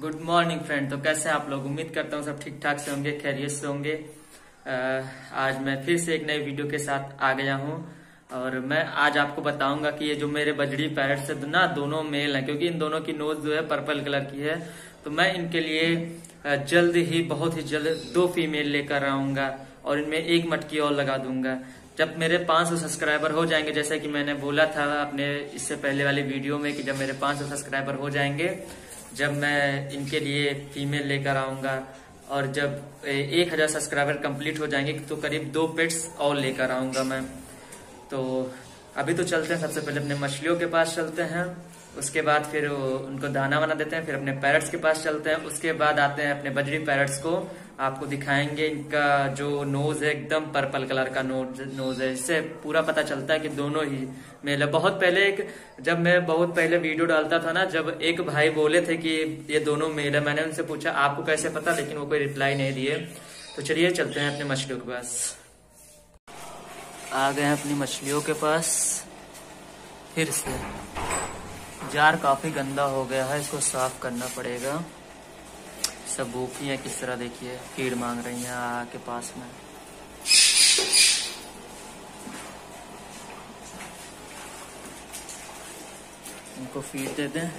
Good morning friend. तो कैसे हैं आप लोग? उम्मीद करता हूँ सब ठीक ठाक से होंगे, खैरियत से होंगे। आज मैं फिर से एक नई वीडियो के साथ आ गया हूँ और मैं आज आपको बताऊंगा कि ये जो मेरे बजड़ी पैरट से ना दोनों मेल हैं, क्योंकि इन दोनों की नोज जो है पर्पल कलर की है। तो मैं इनके लिए जल्द ही, बहुत ही जल्द 2 फीमेल लेकर आऊंगा और इनमें 1 मटकी और लगा दूंगा। जब मेरे 500 सब्सक्राइबर हो जाएंगे, जैसे कि मैंने बोला था अपने इससे पहले वाली वीडियो में कि जब मेरे 500 सब्सक्राइबर हो जाएंगे, जब मैं इनके लिए फीमेल लेकर आऊंगा और जब 1000 सब्सक्राइबर कंप्लीट हो जाएंगे तो करीब 2 पेट्स और लेकर आऊंगा मैं। तो अभी तो चलते हैं, सबसे पहले अपने मछलियों के पास चलते हैं, उसके बाद फिर उनको दाना वाना देते हैं, फिर अपने पैरट्स के पास चलते हैं, उसके बाद आते हैं अपने बजरी पैरट्स को। आपको दिखाएंगे इनका जो नोज है एकदम पर्पल कलर का नोज है। इससे पूरा पता चलता है कि दोनों ही मेल है। जब मैं बहुत पहले वीडियो डालता था ना, जब एक भाई बोले थे कि ये दोनों मेल है, मैंने उनसे पूछा आपको कैसे पता, लेकिन वो कोई रिप्लाई नहीं दिए। तो चलिए चलते हैं अपने मछलियों के पास। आ गए हैं अपनी मछलियों के पास फिर से। जार काफी गंदा हो गया है, इसको साफ करना पड़ेगा। सब भूखी है किस तरह, देखिए फीड मांग रही हैं आके पास में। इनको फीड दे दें।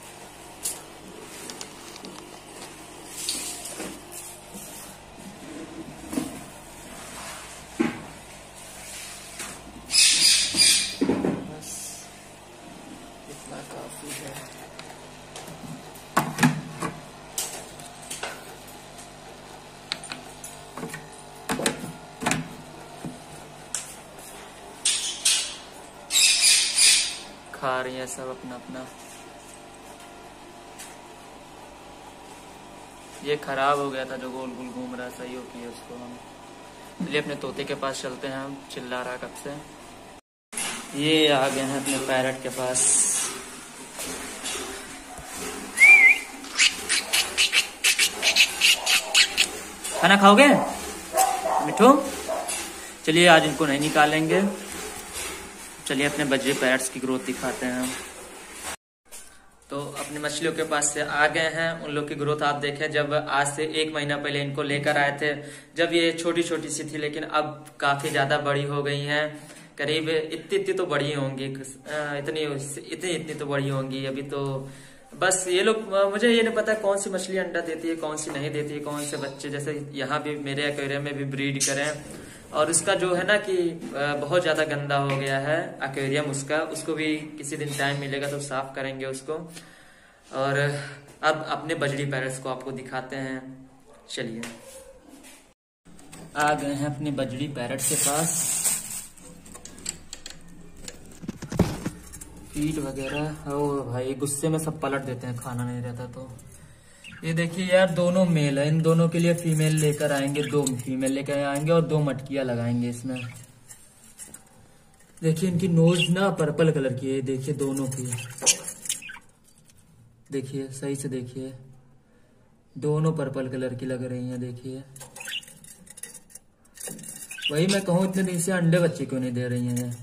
बस इतना काफी है। खा रही है सब अपना अपना। ये खराब हो गया था जो गोल गोल घूम रहा, सही हो किया उसको हम। चलिए अपने तोते के पास चलते हैं, हम चिल्ला रहा कब से। ये आ गए हैं अपने पैरट के पास। खाना खाओगे मिठू? चलिए आज इनको नहीं निकालेंगे। चलिए अपने बजरी पैरट्स की ग्रोथ दिखाते हैं हम। तो अपनी मछलियों के पास से आ गए हैं। उन लोग की ग्रोथ आप देखें, जब आज से 1 महीना पहले इनको लेकर आए थे, जब ये छोटी छोटी सी थी, लेकिन अब काफी ज्यादा बड़ी हो गई हैं। करीब इतनी तो बड़ी होंगी, इतनी तो बड़ी होंगी अभी तो। बस ये लोग, मुझे ये नहीं पता कौन सी मछली अंडा देती है, कौन सी नहीं देती है, कौन से बच्चे, जैसे यहाँ भी मेरे एक्वेरियम में भी ब्रीड करें। और उसका जो है ना कि बहुत ज्यादा गंदा हो गया है एक्वेरियम उसको भी किसी दिन टाइम मिलेगा तो साफ करेंगे उसको। और अब अपने बजड़ी पैरट्स को आपको दिखाते हैं। चलिए आ गए हैं अपने बजड़ी पैरट के पास। फीड वगैरह, ओ भाई गुस्से में सब पलट देते हैं, खाना नहीं रहता तो। ये देखिए यार, दोनों मेल है, इन दोनों के लिए फीमेल लेकर आएंगे, 2 फीमेल लेकर आएंगे और 2 मटकियां लगाएंगे इसमें। देखिए इनकी नोज ना पर्पल कलर की है, देखिए दोनों की, देखिए सही से देखिए, दोनों पर्पल कलर की लग रही हैं। देखिए वही मैं कहूँ, इतने दिन से अंडे बच्चे क्यों नहीं दे रही हैं।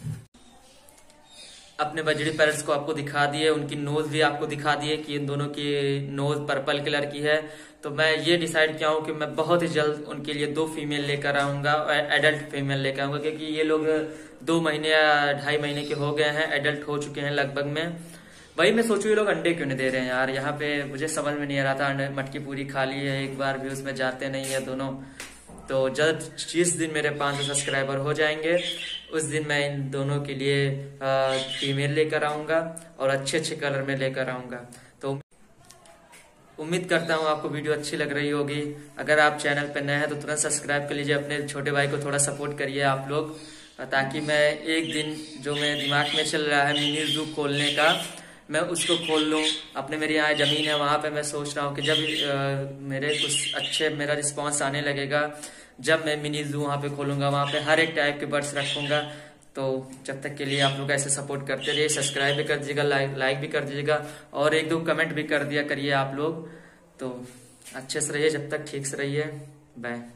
अपने बजड़ी पैरट्स को आपको दिखा दिए, उनकी नोज भी आपको दिखा दिए कि इन दोनों की नोज पर्पल कलर की है। तो मैं ये डिसाइड किया हूँ कि मैं बहुत ही जल्द उनके लिए 2 फीमेल लेकर आऊंगा, एडल्ट फीमेल लेकर आऊंगा, क्योंकि ये लोग 2 महीने या 2.5 महीने के हो गए हैं, एडल्ट हो चुके हैं लगभग में। वही मैं सोचू ये लोग अंडे क्यों नहीं दे रहे हैं यार। यहाँ पे मुझे समझ में नहीं आ रहा था, मटकी पूरी खाली है, एक बार भी उसमें जाते नहीं है दोनों। तो जल्द जिस दिन मेरे 500 सब्सक्राइबर हो जाएंगे, उस दिन मैं इन दोनों के लिए फीमेल लेकर आऊंगा और अच्छे अच्छे कलर में लेकर आऊंगा। तो उम्मीद करता हूँ आपको वीडियो अच्छी लग रही होगी। अगर आप चैनल पर नए हैं तो तुरंत सब्सक्राइब कर लीजिए, अपने छोटे भाई को थोड़ा सपोर्ट करिए आप लोग, ताकि मैं एक दिन जो मेरे दिमाग में चल रहा है मिनी जू खोलने का, मैं उसको खोल लूँ। मेरे यहाँ जमीन है, वहां पे मैं सोच रहा हूँ कि जब मेरा रिस्पांस आने लगेगा, जब मैं मिनी जू वहां पे खोलूंगा, वहां पे हर एक टाइप के बर्ड्स रखूंगा। तो जब तक के लिए आप लोग ऐसे सपोर्ट करते रहिए, सब्सक्राइब भी कर दीजिएगा, लाइक भी कर दीजिएगा और 1-2 कमेंट भी कर दिया करिए आप लोग। तो अच्छे से रहिए, जब तक ठीक से रहिए। बाय।